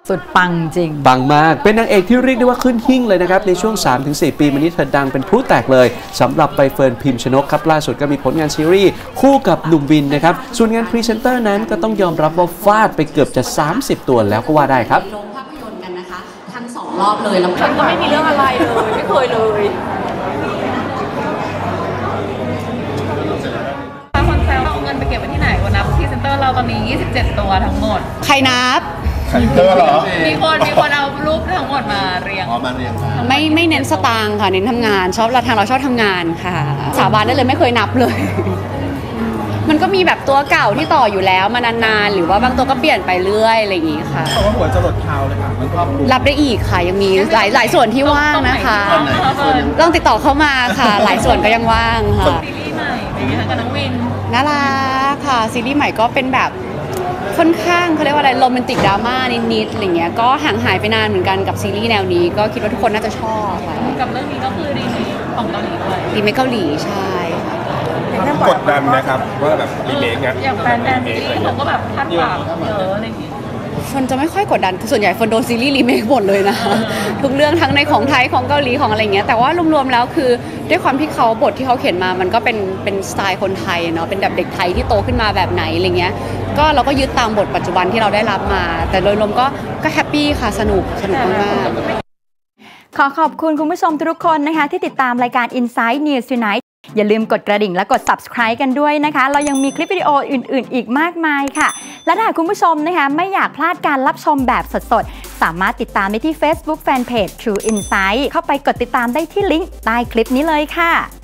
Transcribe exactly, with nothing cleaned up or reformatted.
สุดปังจริงปังมากเป็นนางเอกที่เรียกได้ว่าขึ้นหิ่งเลยนะครับในช่วง สามถึงสี่ ปีมานี้เธอดังเป็นพลุแตกเลยสำหรับใบเฟิร์นพิมชนกครับล่าสุดก็มีผลงานซีรีส์คู่กับหนุ่มวินนะครับส่วนงานพรีเซนเตอร์นั้นก็ต้องยอมรับว่าฟาดไปเกือบจะสามสิบตัวแล้วก็ว่าได้ครับลงภาพยนตร์กันนะคะทั้งสองรอบเลยแล้วฉันก็ไม่มีเรื่องอะไรเลยไม่เคยเลยคนแซวเอาเงินไปเก็บไว้ที่ไหนวะนับพรีเซนเตอร์เราตอนนี้ยี่สิบเจ็ดตัวทั้งหมดใครนับพรีเซนเตอร์เหรอมีคนมีคนเอารูปทั้งหมดมาเรียงอ๋อมาเรียงไม่ไม่เน้นสตางค์ค่ะเน้นทำงานชอบเราทางเราชอบทำงานค่ะสาบานได้เลยไม่เคยนับเลยมันก็มีแบบตัวเก่าที่ต่ออยู่แล้วมานานๆหรือว่าบางตัวก็เปลี่ยนไปเรื่อยอะไรอย่างงี้ค่ะเพราะว่าหัวจะหลดเท้าเลยค่ะมันครอบคลุมรับได้อีกค่ะยังมีหลายหลายส่วนที่ว่างนะคะต้องติดต่อเข้ามาค่ะหลายส่วนก็ยังว่างค่ะซีรีส์ใหม่เป็นไงคะกับน้องวินน่ารักค่ะซีรีส์ใหม่ก็เป็นแบบค่อนข้างเขาเรียกว่าอะไรโรแมนติกดราม่านิดๆอะไรเงี้ยก็ห่างหายไปนานเหมือนกันกับซีรีส์แนวนี้ก็คิดว่าทุกคนน่าจะชอบค่ะกับเรื่องนี้ก็คือรีเมคของเกาหลีด้วยรีเมคเกาหลีใช่กดดันนะครับว่าแบบรีเมคเนี่ยอย่างแฟนแฟนซีรีส์เขาก็แบบคาดหวังเยอะอะไรอย่างเงี้ยฟนจะไม่ค่อยกดดันส่วนใหญ่ฟนโดนซีรีส์รีเมคหมดเลยนะทุกเรื่องทั้งในของไทยของเกาหลีของอะไรเงี้ยแต่ว่ารวมๆแล้วคือด้วยความที่เขาบทที่เขาเขียนมามันก็เป็นเป็นสไตล์คนไทยเนาะเป็นแบบเด็กไทยที่โตขึ้นมาแบบไหนอะไรเงี้ยก็เราก็ยึดตามบทปัจจุบันที่เราได้รับมาแต่โดยรวมก็ก็แฮปปี้ค่ะสนุกสนุกมากขอขอบคุณคุณผู้ชมทุกคนนะคะที่ติดตามรายการ Inside News Tonight อย่าลืมกดกระดิ่งและกด Subscribe กันด้วยนะคะเรายังมีคลิปวิดีโออื่นๆอีกมากมายค่ะและถ้าคุณผู้ชมนะคะไม่อยากพลาดการรับชมแบบสดๆสามารถติดตามได้ที่ Facebook Fanpage True Insight เข้าไปกดติดตามได้ที่ลิงก์ใต้คลิปนี้เลยค่ะ